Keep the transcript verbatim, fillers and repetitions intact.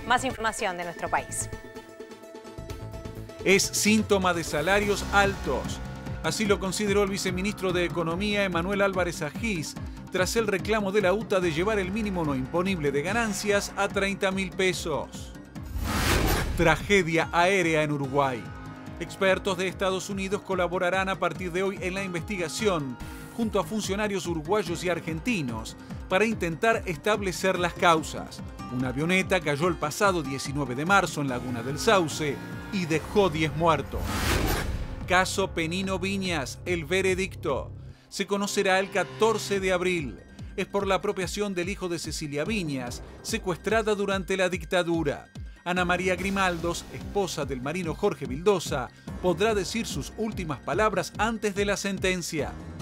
Más información de nuestro país. Es síntoma de salarios altos. Así lo consideró el viceministro de Economía, Emanuel Álvarez Agis, tras el reclamo de la U T A de llevar el mínimo no imponible de ganancias a treinta mil pesos. Tragedia aérea en Uruguay. Expertos de Estados Unidos colaborarán a partir de hoy en la investigación, junto a funcionarios uruguayos y argentinos, para intentar establecer las causas. Una avioneta cayó el pasado diecinueve de marzo en Laguna del Sauce y dejó diez muertos. Caso Penino Viñas, el veredicto. Se conocerá el catorce de abril. Es por la apropiación del hijo de Cecilia Viñas, secuestrada durante la dictadura. Ana María Grimaldos, esposa del marino Jorge Vildosa, podrá decir sus últimas palabras antes de la sentencia.